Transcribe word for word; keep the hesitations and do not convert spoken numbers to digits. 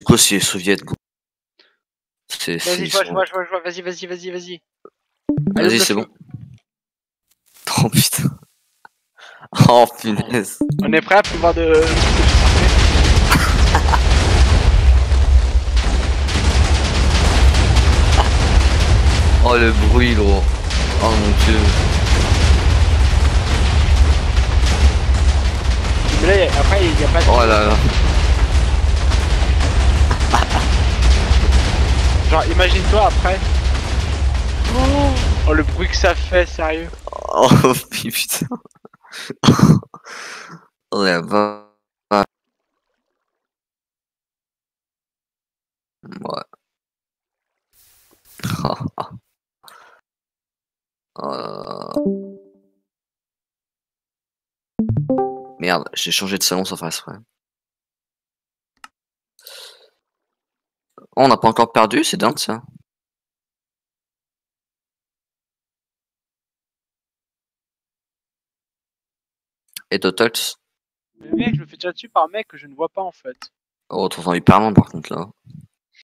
Quoi, c'est les soviets, gros. Vas-y, je vois, je vois, je vois, je vois, vas-y, vas-y, vas-y, vas-y. Vas-y, c'est bon. Oh putain. Oh punaise. On est prêt à pouvoir de... Oh le bruit, gros. Oh mon dieu. Mais là, après, il n'y a pas de... Oh là là. Genre, imagine-toi après. Oh, oh, le bruit que ça fait, sérieux. Oh putain. Oh la vache. Ouais. Oh. Merde, j'ai changé de salon sans faire exprès. Oh, on n'a pas encore perdu, c'est dingue ça. Et Totox. Mais mec, je me fais déjà dessus par un mec que je ne vois pas en fait. Oh, t'entends hyper loin par contre là.